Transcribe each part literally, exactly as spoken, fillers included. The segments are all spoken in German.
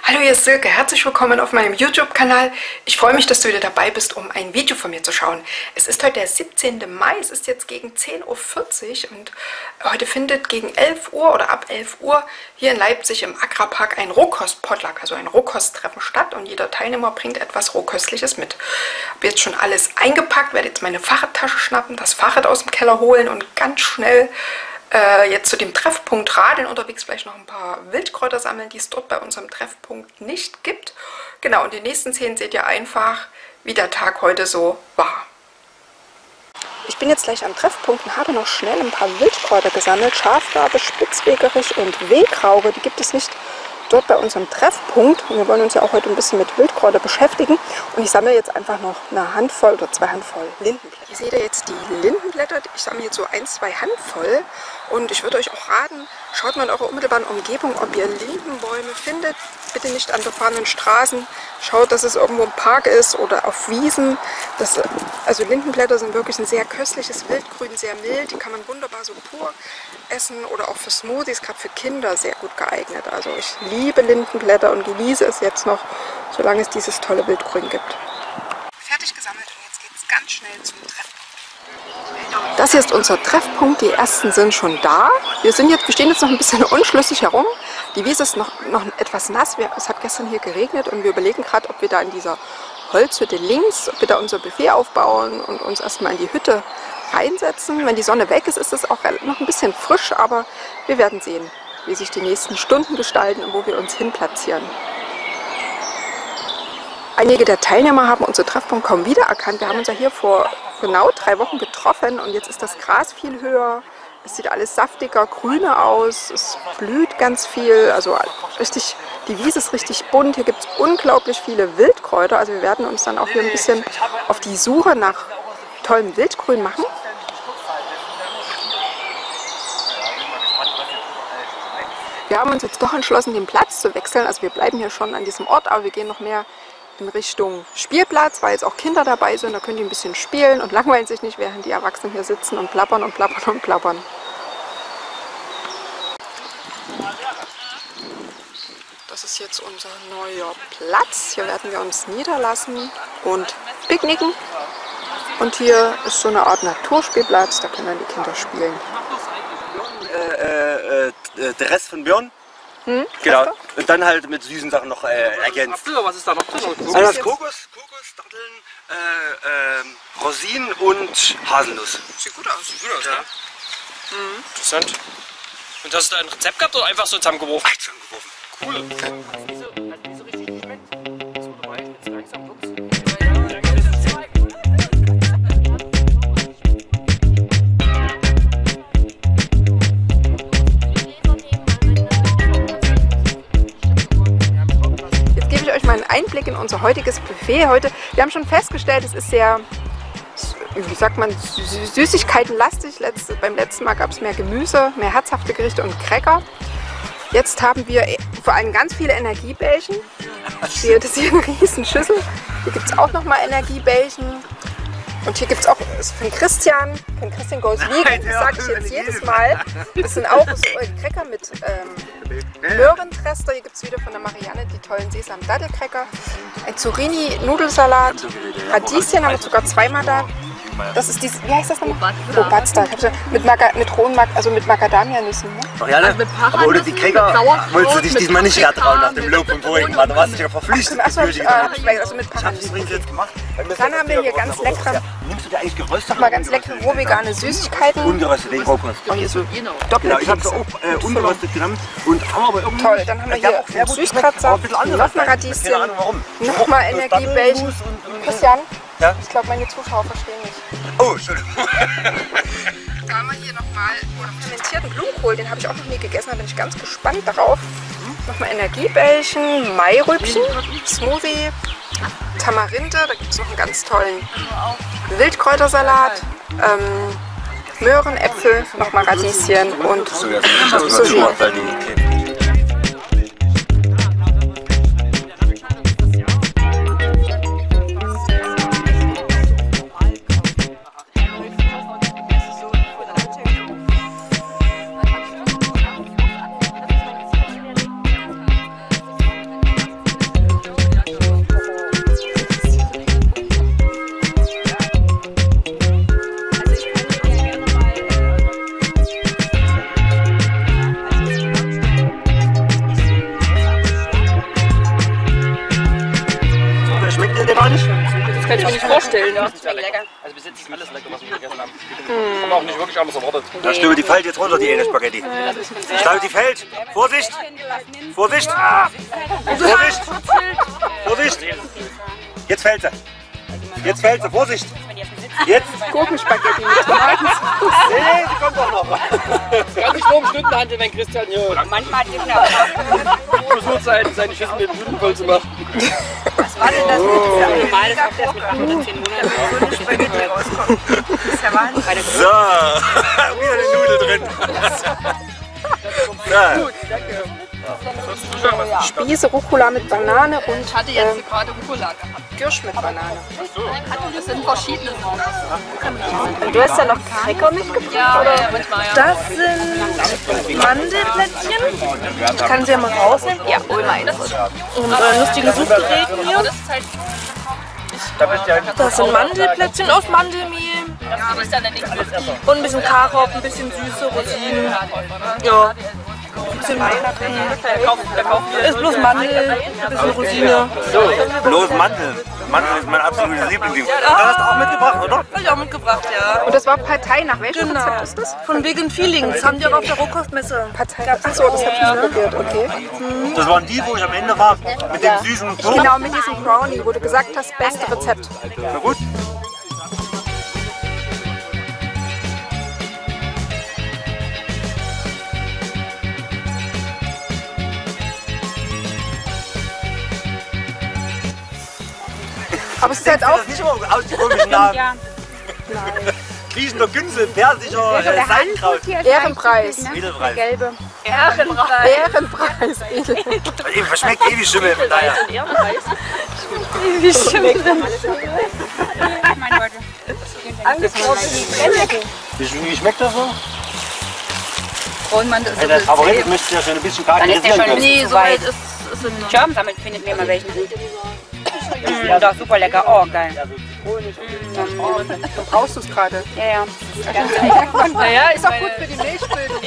Hallo, hier ist Silke. Herzlich willkommen auf meinem YouTube-Kanal. Ich freue mich, dass du wieder dabei bist, um ein Video von mir zu schauen. Es ist heute der siebzehnte Mai, es ist jetzt gegen zehn Uhr vierzig und heute findet gegen elf Uhr oder ab elf Uhr hier in Leipzig im Agrarpark ein Rohkost-Potluck, also ein Rohkosttreffen statt und jeder Teilnehmer bringt etwas Rohköstliches mit. Ich habe jetzt schon alles eingepackt, werde jetzt meine Fahrradtasche schnappen, das Fahrrad aus dem Keller holen und ganz schnell Äh, jetzt zu dem Treffpunkt radeln, unterwegs vielleicht noch ein paar Wildkräuter sammeln, die es dort bei unserem Treffpunkt nicht gibt. Genau, und in den nächsten Szenen seht ihr einfach, wie der Tag heute so war. Ich bin jetzt gleich am Treffpunkt und habe noch schnell ein paar Wildkräuter gesammelt. Schafgarbe, Spitzwegerich und Wegrauche, die gibt es nicht dort bei unserem Treffpunkt. Und wir wollen uns ja auch heute ein bisschen mit Wildkräuter beschäftigen. Und ich sammle jetzt einfach noch eine Handvoll oder zwei Handvoll Lindenblätter. Hier seht ihr jetzt die Lindenblätter. Ich sammle jetzt so ein, zwei Handvoll. Und ich würde euch auch raten, schaut mal in eurer unmittelbaren Umgebung, ob ihr Lindenbäume findet. Bitte nicht an befahrenen Straßen. Schaut, dass es irgendwo im Park ist oder auf Wiesen. Das, also Lindenblätter sind wirklich ein sehr köstliches Wildgrün, sehr mild. Die kann man wunderbar so pur essen oder auch für Smoothies, gerade für Kinder sehr gut geeignet. Also ich liebe Lindenblätter und genieße es jetzt noch, solange es dieses tolle Wildgrün gibt. Fertig gesammelt und jetzt geht es ganz schnell zum Treffen. Das hier ist unser Treffpunkt, die ersten sind schon da. Wir, sind jetzt, wir stehen jetzt noch ein bisschen unschlüssig herum. Die Wiese ist noch, noch etwas nass, wir, es hat gestern hier geregnet und wir überlegen gerade, ob wir da in dieser Holzhütte links, ob wir da unser Buffet aufbauen und uns erstmal in die Hütte reinsetzen. Wenn die Sonne weg ist, ist es auch noch ein bisschen frisch, aber wir werden sehen, wie sich die nächsten Stunden gestalten und wo wir uns hin platzieren. Einige der Teilnehmer haben unseren Treffpunkt kaum wiedererkannt. Wir haben uns ja hier vor genau drei Wochen getroffen und jetzt ist das Gras viel höher. Es sieht alles saftiger, grüner aus, es blüht ganz viel, also richtig, die Wiese ist richtig bunt. Hier gibt es unglaublich viele Wildkräuter, also wir werden uns dann auch hier ein bisschen auf die Suche nach tollem Wildgrün machen. Wir haben uns jetzt doch entschlossen, den Platz zu wechseln, also wir bleiben hier schon an diesem Ort, aber wir gehen noch mehr in Richtung Spielplatz, weil jetzt auch Kinder dabei sind, da können die ein bisschen spielen und langweilen sich nicht, während die Erwachsenen hier sitzen und plappern und plappern und plappern. Das ist jetzt unser neuer Platz. Hier werden wir uns niederlassen und picknicken. Und hier ist so eine Art Naturspielplatz, da können dann die Kinder spielen. Äh, äh, der Rest von Björn. Hm? Genau. Und dann halt mit süßen Sachen noch äh, ergänzt. Was ist da noch drin? Also das Kokos, Kokos, Datteln, äh, äh, Rosinen und Haselnuss. Sieht gut aus. Sieht gut aus, ja. Ne? Mhm. Interessant. Und hast du da ein Rezept gehabt oder einfach so zusammengeworfen? Ach, zusammengeworfen. Cool. Hat nie so, hat nie so richtig geschmeckt. So dabei, jetzt langsam kurz. Einen Einblick in unser heutiges Buffet heute. Wir haben schon festgestellt, es ist sehr, wie sagt man, Süßigkeitenlastig. Letzte, beim letzten Mal gab es mehr Gemüse, mehr herzhafte Gerichte und Cracker. Jetzt haben wir vor allem ganz viele Energiebällchen. Hier, das ist hier eine riesen Schüssel. Hier gibt es auch noch mal Energiebällchen. Und hier gibt es auch von Christian, von Christian Goes Vegan, das sage ich jetzt jedes Mal. Das sind auch so Cracker mit ähm, Möhrentrester. Hier gibt es wieder von der Marianne die tollen Sesam-Dattelcracker. Ein Zucchini-Nudelsalat. Radieschen haben wir sogar zweimal da. Das ist dieses, wie heißt das nochmal? Oh, Batzda. Mit, Maga, mit rohen, also mit Macadamia-Nüssen. Ne? Marianne, also mit aber ohne die Cracker wolltest du dich diesmal nicht rantrauen nach dem Lob vom vorigen Mal. Da warst du dich ja verpflichtet. Achso, äh, also mit Paranüssen. Dann haben wir hier ganz leckere, nimmst du dir eigentlich geröstet? mal ganz leckere rohvegane Süßigkeiten. Ungeröstet, wegen Rohkost. Oh, hier so Genau, ich Doppelkekse. habe auch äh, ungeröstet genommen und haben aber irgendwie... Toll, dann haben wir hier ja, Süßkratzer, nochmal Radieschen, nochmal Energiebällchen. Christian, ja? Ich glaube, meine Zuschauer verstehen nicht. Oh, Entschuldigung. Da haben wir hier nochmal fermentierten Blumenkohl, den habe ich auch noch nie gegessen, da bin ich ganz gespannt darauf. Nochmal Energiebällchen, Mairübchen, Smoothie, Tamarinde, da gibt es noch einen ganz tollen Wildkräutersalat, ähm, Möhren, Äpfel, nochmal Radieschen und Sushi. kann ich mir nicht vorstellen. Also bis jetzt ist alles lecker, was wir gegessen haben. Hm. Haben wir auch nicht wirklich anders erwartet. Da stöbe die fällt jetzt runter, die eine Spaghetti. Ich glaube, die fällt. Vorsicht! Vorsicht! Vorsicht! Vorsicht! Jetzt fällt sie. Jetzt fällt sie. Vorsicht! Jetzt! Gurkenspaghetti mit Tomaten. Nee, die kommt doch noch. Kann nicht nur um Stunden handeln, wenn Christian hier Manchmal genau. versucht, seine, seine Schüssel mit Blüten voll zu machen. Was war denn das? Normal, das kommt erst mit acht oder zehn Monaten. So eine Spaghetti rauskommt. Das ist ja Wahnsinn. So, wieder eine Nudel drin. So. Gut, danke. Spieße, Rucola mit Banane und Ich hatte jetzt gerade Rucola gehabt. Kirsch mit Banane. Das sind verschiedene Sorten. Und du hast ja noch Cracker mitgebracht? Ja, ja, manchmal ja. Das sind Mandelplättchen. Ich kann sie ja mal rausnehmen. Ja, hol mal eins. Und äh, lustige Suchgeräte hier. Das ist halt Das sind Mandelplättchen aus Mandelmehl. das ist dann nicht alles. Und ein bisschen Karot, ein bisschen süße Rosinen. Ja. Ein bisschen Weihnachten. Ist bloß Mandel, ein bisschen Rosine. Bloß Mandel. Mandel ist mein absolutes Lieblingsding. Das hast du auch mitgebracht, oder? Hab ich auch mitgebracht, ja. Und das war Partei. Nach welchem Genau. Rezept ist das? Von Vegan Feelings. Das haben die auch auf der Rohkostmesse. Partei. Achso, das habe ich nicht probiert. Okay. Das waren die, wo ich am Ende war. Mit dem süßen Kuchen. Genau, mit diesem Brownie, wo du gesagt hast, beste Rezept. Na gut. Aber es ist halt auch Das ist nicht immer aus die komischen Namen. Kriechender Günsel, persischer äh, Seidenkraut. Ehrenpreis. Edelpreis. Gelbe. Ehrenpreis. Edel. Ey, schmeckt ewig Schimmel. Von daher. Wie, wie schmeckt das so? Braunmann ist Hey, der Favorit müsste ja schon ein bisschen charakterisieren können. Nee, so weit ist es in Schaum sammeln, findet mir mal welchen. Mm, doch, super lecker. Oh, geil. So brauchst du es gerade. Ja, ja. Naja, Ist auch gut für die Milchbildung.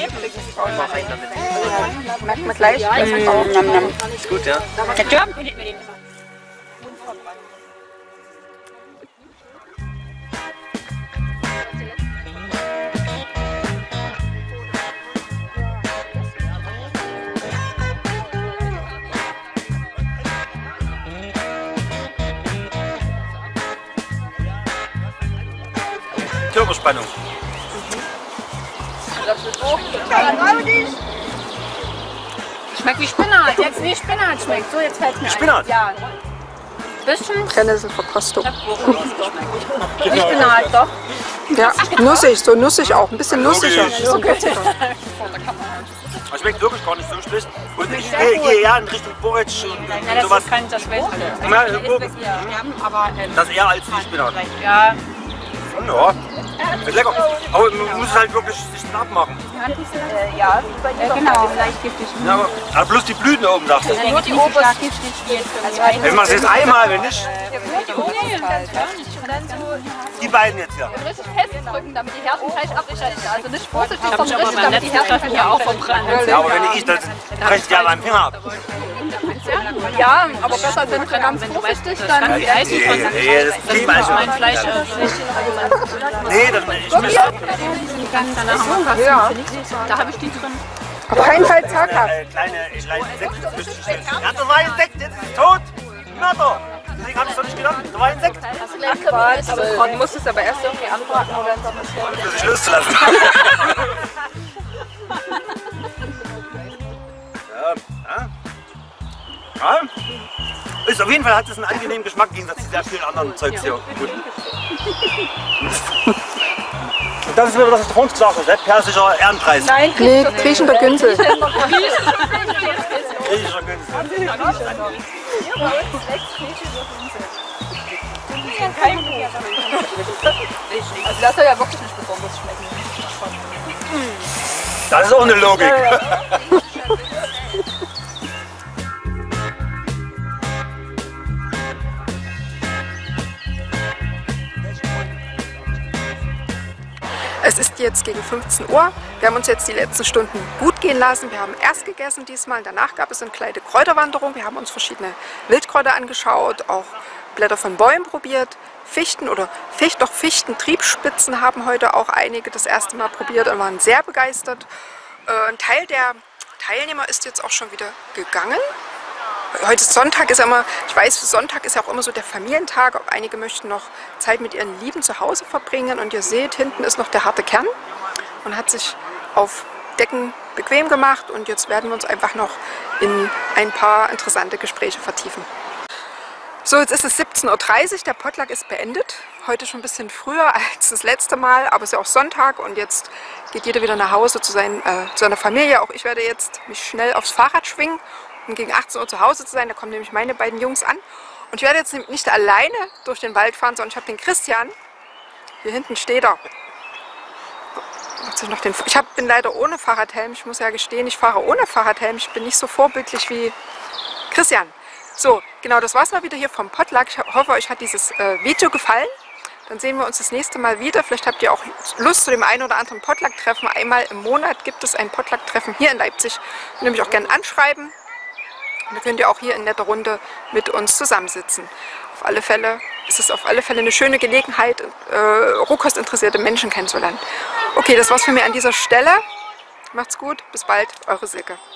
Merkt man gleich. Das Mm, auch. nam, nam. Ist gut, ja? Der Schaum findet mir den immer. Körperspannung. Schmeckt wie Spinat. Jetzt wie Spinat schmeckt. So, jetzt fällt mir ein. Spinat? Ja. Bisschen Brennnesselverkostung. wie Spinat, doch. Ja, nussig, so nussig auch. Ein bisschen nussiger. Ein bisschen würziger. Das schmeckt wirklich gar nicht so schlecht. Und ich gehe gehe eher in Richtung Porridge und, und sowas. Kann das Gurken. Ja, Gurken. Aber Das eher als die Spinat. ja, Ja, ist lecker. Aber man muss es halt wirklich sich knapp machen. äh, ja, genau. Vielleicht giftig. Ja, aber, aber bloß die Blüten oben, dachte ich. Nur die oberste giftig jetzt. Also, Wenn man es jetzt einmal, wenn nicht, die beiden jetzt hier. Richtig festdrücken, damit die Härten gleich abbrechen. Also nicht vorsichtig, sondern richtig, damit die Härten hier auch verbrennen. Ja, aber wenn ich das breche ich ja meinen Finger ab. Ja, aber besser sind wir ganz vorsichtig, dann Nee, nee, das kriegt man schon. Fleisch. Nee, das ich mische ab. Ja. Da habe ich die drin. Auf keinen Fall zaghaft. Äh, kleine, kleine Insekt, das müsste ich stellen. Ja, das war ein Insekt, jetzt ist es tot. Na doch. Deswegen habe ich es doch nicht gedacht. Das war ein Insekt. Aber du musst es aber erst irgendwie anbraten oder so. Das muss ich loszulassen. Ja, ja. Ja. Ist auf jeden Fall hat es einen angenehmen Geschmack im Gegensatz zu sehr vielen anderen Zeugs hier. Gut. Und das ist wieder, was ich vorhin gesagt habe, persischer Ehrenpreis. Nein, nee, kriechender Günsel. Griechischer Günsel. Also das soll ja wirklich nicht besonders schmecken. Das ist auch eine Logik. Es ist jetzt gegen fünfzehn Uhr. Wir haben uns jetzt die letzten Stunden gut gehen lassen. Wir haben erst gegessen diesmal, danach gab es eine kleine Kräuterwanderung. Wir haben uns verschiedene Wildkräuter angeschaut, auch Blätter von Bäumen probiert, Fichten oder Ficht, doch Fichtentriebspitzen haben heute auch einige das erste Mal probiert und waren sehr begeistert. Äh, ein Teil der Teilnehmer ist jetzt auch schon wieder gegangen. Heute ist Sonntag, ist ja immer, ich weiß, Sonntag ist ja auch immer so der Familientag. Auch einige möchten noch Zeit mit ihren Lieben zu Hause verbringen. Und ihr seht, hinten ist noch der harte Kern und hat sich auf Decken bequem gemacht. Und jetzt werden wir uns einfach noch in ein paar interessante Gespräche vertiefen. So, jetzt ist es siebzehn Uhr dreißig, der Potluck ist beendet. Heute schon ein bisschen früher als das letzte Mal, aber es ist ja auch Sonntag und jetzt geht jeder wieder nach Hause zu, seinen, äh, zu seiner Familie. Auch ich werde jetzt mich schnell aufs Fahrrad schwingen, um gegen achtzehn Uhr zu Hause zu sein. Da kommen nämlich meine beiden Jungs an. Und ich werde jetzt nicht alleine durch den Wald fahren, sondern ich habe den Christian. Hier hinten steht er. Noch den, ich hab, bin leider ohne Fahrradhelm. Ich muss ja gestehen, ich fahre ohne Fahrradhelm. Ich bin nicht so vorbildlich wie Christian. So, genau, das war es mal wieder hier vom Potluck. Ich hoffe, euch hat dieses äh, Video gefallen. Dann sehen wir uns das nächste Mal wieder. Vielleicht habt ihr auch Lust zu dem einen oder anderen Potluck-Treffen. Einmal im Monat gibt es ein Potluck-Treffen hier in Leipzig. Könnt ihr mich auch gerne anschreiben. Und dann könnt ihr auch hier in netter Runde mit uns zusammensitzen. Auf alle Fälle ist es auf alle Fälle eine schöne Gelegenheit, äh, rohkostinteressierte Menschen kennenzulernen. Okay, das war's für mich an dieser Stelle. Macht's gut, bis bald, eure Silke.